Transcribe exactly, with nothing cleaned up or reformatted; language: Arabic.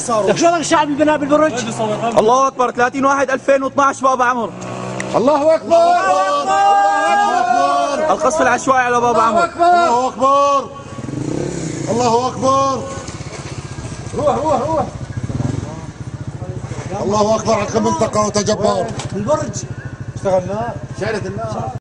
صاروا؟ لك شو هذا الشعب اللي بناه بالبرج؟ الله اكبر. ثلاثين واحد ألفين واثنعش بابا عمر. الله اكبر. الله اكبر. القصف العشوائي على بابا عمر. الله اكبر. الله اكبر. روح روح روح. الله اكبر على المنطقه وتجبر. البرج اشتغلنا شعلة النار.